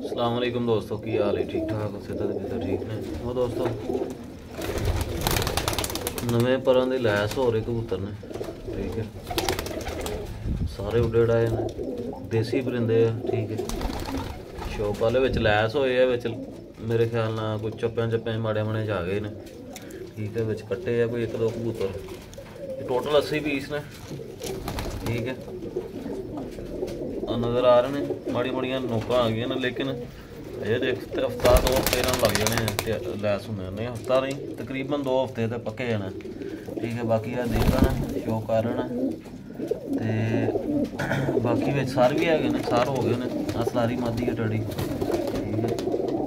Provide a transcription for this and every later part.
अस्सलाम वालेकुम दोस्तों, की हाल है? ठीक ठाक तो ठीक ने। वो दोस्तों नवे पर लैस हो रहे कबूतर ने, ठीक है, सारे उड़े उड़ाए ने, देसी परिंदे है, ठीक है। शौक वाले लैस होए है, मेरे ख्याल ना कोई चप्पे माड़े मने जा गए ने, ठीक है। कट्टे है कोई 1-2 कबूतर, टोटल 80 पीस ने, ठीक है। नज़र आ रहे हैं माड़ी माड़िया नोका आ गई ने, लेकिन अजे हफ्ता 2 हफ्ते लग जाने लैस होने नहीं, हफ्ता नहीं तकरीबन 2 हफ्ते तो पक्के जाने, ठीक है। बाकी यह देख लेना शो कर रहे तो बाकी बिच सार भी है, सार हो गए ने, आ सारी मादी है टड़ी, ठीक है।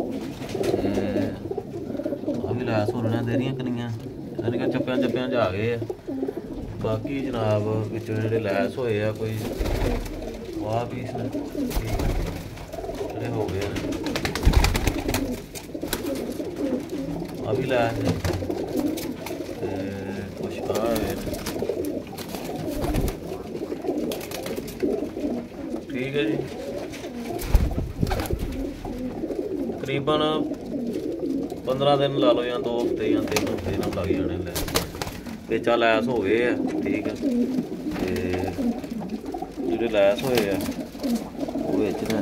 अभी लैस हो रहे देरियां कनियां यानी कि चप्पियां आ गए है। बाकी जनाब बिच जो लैस होए आ कोई वाह पीस ने, ठीक हो गए हैं। अभी लैस है कुछ आ गए, ठीक है जी। तकरीबन 15 दिन ला लो या 2 हफ्ते या 3 हफ्ते लग जाने लैस, बेचा लैस हो गए है, ठीक है। जो लैस होए है वो बेचने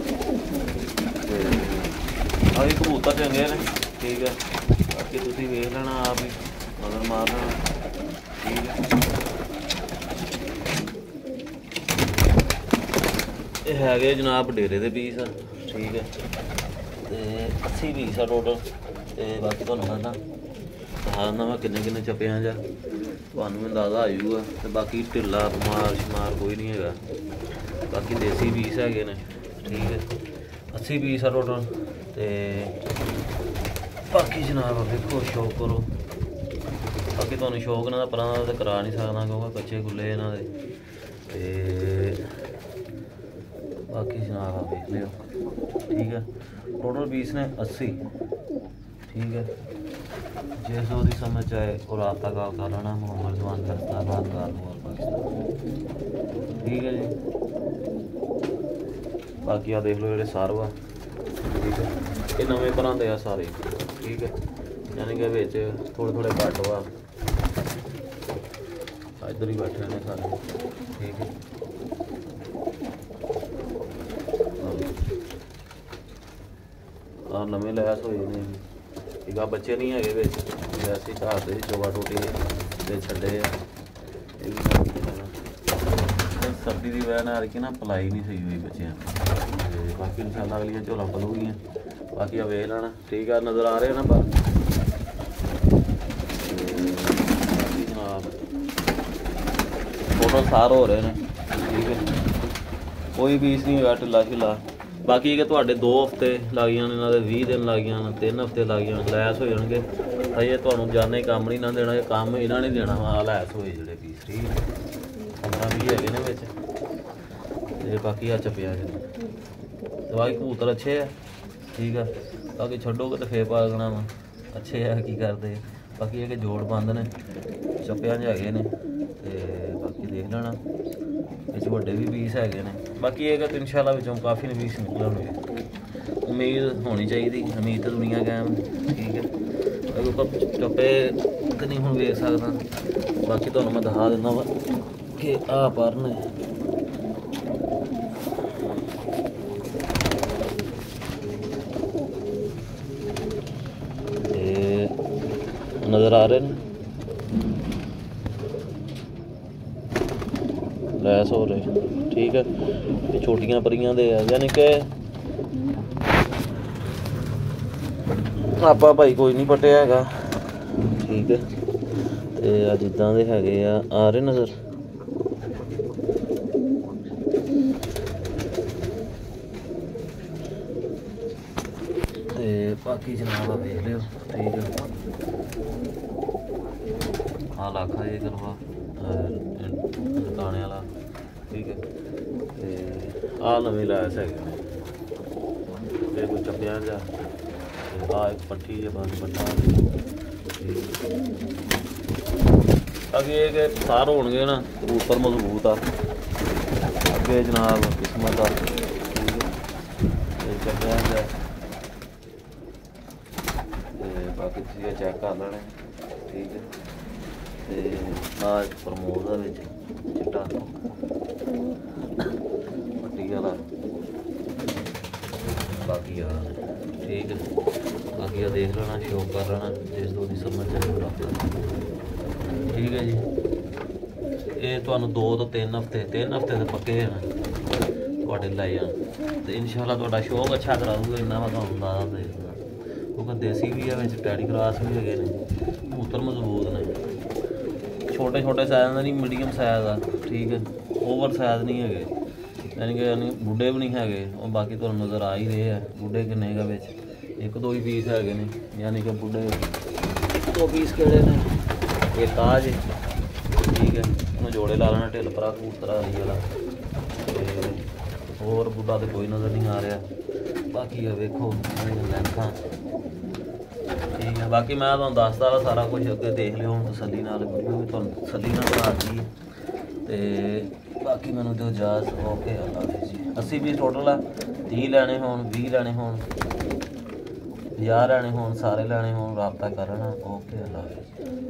अभी कबूतर चंगे ने, ठीक है। बाकी तुम वेख लेना आप ही नज़र मार लेना, ठीक है। ये है जनाब डेरे के पीस, ठीक है। तो 80 पीस है टोटल, तो बाकी तुहानू मैं दसा मैं किन्ने चप्पियां जा तुहानू अंदाजा आजूगा। तो बाकी ढिला बमार शमार कोई नहीं है, बाकी देसी पीस है ने, ठीक है। 80 पीस है टोटल, तो बाकी जनाब देखो शौक करो। बाकी तुहानू शौक इन्हां दा परां तो करा नहीं सकदा क्योंकि बच्चे खुले इन्हां दे, ते बाकी जनाब आप देख लियो, ठीक है। टोटल पीस ने 80, ठीक है। जिस वो समझ आए और रब्ता कॉल कर लेना, मोहम्मद जवान करता पाकिस्तान, ठीक है जी। बाकी आ देख लो जो सार वा, ठीक है। ये नवे तरह के आ सारे, ठीक है, यानी कि बिच थोड़े घट वा, इधर ही बैठे ने सारे, ठीक है। नवे लैस होए ने, ठीक है। बच्चे नहीं है वैसे घर से चोगा टोटी तो छे, सर्दी की वजह नाल ना पलाई नहीं सही हुई बच्चों, बाकी इंशाल्लाह अगलियां झोला पलूगियां। बाकी आ वेख लेना, ठीक है। नज़र आ रहे हैं ना पर जनाब टोटल सार हो रहे हैं, ठीक है। कोई पीस नहीं होगा ढिला शिला। बाकी कि तुहाडे 2 हफ्ते लग जाने, इन्हां दे 20 दिन लग जाने, 3 हफ्ते लग जाने, लैस हो जाएंगे। अजे तुहानू जाने काम नहीं ना देना, काम इन्हां ने देना वा लैस होए जिहड़े पीस, ठीक है। 15-20 है ने बिच, ते बाकी आ चप्पिया दवाई कबूतर अच्छे है, ठीक है। बाकी छड्डोगे तो फिर पागना वा, अच्छे है की करते। बाकी ये जोड़ बंद ने, चप्पिया है ने, तो बाकी देख लेना इस वड्डे भी पीस है ने। बाकी ये कि इंशाल्लाह विचों काफ़ी पीस निकले होंगे, उम्मीद होनी चाहिए, उम्मीद तो दुनिया कायम, ठीक है। चप्पे तो नहीं हूँ वेख सकता, बाकी तुहानू मैं दिखा दिंदा वा कि आ पर ने, नज़र आ रहे हैं लैस हो रहे, ठीक है। ये छोटियां परियां दे यानी कि आपा भाई कोई नहीं पटिया है, ठीक है। तो जिदा दे है आ रहे नज़र, बाकी जनाब देख लियो, ठीक है। हाँ लाखा ये करवा दुकाने वाला, ठीक है। तो आ नवी लैस है, कोई चप्पिया जा आ एक पट्टी जो बस बटा, अगे ये सार होने ना कबूतर मजबूत आ, अगे जनाब किस्मत आ, ठीक है। चप्पिया ਤੁਸੀਂ ਚੈੱਕ ਕਰ ਲੈਣੇ ਠੀਕ ਹੈ। ਤੇ ਆ ਪ੍ਰਮੋਦ ਦਾ ਵਿੱਚ ਚਿੱਟਾ ਪੱਟੀ ਵਾਲਾ ਬਾਕੀ ਆ ਠੀਕ ਹੈ। ਬਾਕੀ ਆ ਦੇਖ ਲੈਣਾ ਸ਼ੌਕ ਕਰ ਲੈਣਾ ਜਿਸ ਤੋਂ ਦੀ ਸਮਝ ਠੀਕ ਹੈ ਜੀ। ਇਹ ਤੁਹਾਨੂੰ 2 ਤੋਂ 3 ਹਫ਼ਤੇ ਤੇ ਪੱਕੇ ਹਨ ਤੁਹਾਡੇ ਲੈ ਜਾਣ ਤੇ ਇਨਸ਼ਾਅੱਲਾ ਤੁਹਾਡਾ ਸ਼ੌਕ ਅੱਛਾ ਕਰਾ ਦੂਗਾ। ਇੰਨਾ ਮੈਂ ਤੁਹਾਨੂੰ ਦੱਸ ਦੇ ਕਿਉਂਕਿ ਦੇਸੀ ਵੀ ਆ ਵਿੱਚ ਟੈਡੀ ਕਰਾਸ ਵੀ ਹੈਗੇ ਨੇ ਕਬੂਤਰ ਮਜ਼ਬੂਤ ਨੇ। ਛੋਟੇ ਸਾਈਜ਼ ਦਾ ਨਹੀਂ ਮੀਡੀਅਮ ਸਾਈਜ਼ ਦਾ ਠੀਕ ਹੈ। ਓਵਰ ਸਾਈਜ਼ ਨਹੀਂ ਹੈਗੇ ਯਾਨੀ ਬੁੱਢੇ ਵੀ ਨਹੀਂ ਹੈਗੇ। ਉਹ ਬਾਕੀ ਤੁਹਾਨੂੰ ਨਜ਼ਰ ਆ ਹੀ ਰਹੇ ਆ ਬੁੱਢੇ ਕਿੰਨੇ ਕੁ ਵਿੱਚ 1-2 ਹੀ ਪੀਸ ਹੈਗੇ ਨੇ ਯਾਨੀ ਕਿ ਬੁੱਢੇ 2 ਪੀਸ ਕਿਹੜੇ ਨੇ ਇਹ ਤਾਜ ਠੀਕ ਹੈ। ਉਹਨੂੰ ਜੋੜੇ ਲਾ ਲੈਣਾ ਢਿੱਲ ਭਰਾ ਕਬੂਤਰ ਹਰੀ ਵਾਲਾ ਤੇ ਹੋਰ ਬੁੱਢਾ ਤੇ ਕੋਈ ਨਜ਼ਰ ਨਹੀਂ ਆ ਰਿਹਾ। ਬਾਕੀ ਆ ਵੇਖੋ ਲੈਂਥਾਂ ਠੀਕ ਹੈ। ਬਾਕੀ ਮੈਂ ਤੁਹਾਨੂੰ ਦੱਸਦਾ ਵਾ ਸਾਰਾ ਕੁਝ ਅੱਗੇ ਦੇਖ ਲਿਓ ਹੁਣ ਤਸੱਲੀ ਨਾਲ ਵੀਡੀਓ ਵੀ ਤੁਹਾਨੂੰ ਤਸੱਲੀ ਨਾਲ ਬਣਾ ਦਿੱਤੀ ਤੇ ਬਾਕੀ ਮੈਨੂੰ ਦਿਓ ਇਜਾਜ਼ਤ। ਓਕੇ ਅੱਲਾ ਹਾਫਿਜ਼ ਜੀ। 80 ਪੀਸ ਟੋਟਲ ਆ 30 ਲੈਣੇ ਹੋਣ 20 ਲੈਣੇ ਹੋਣ 50 ਲੈਣੇ ਹੋਣ ਸਾਰੇ ਲੈਣੇ ਹੋਣ ਰਾਬਤਾ ਕਰਨਾ। ਓਕੇ ਅੱਲਾ ਹਾਫਿਜ਼।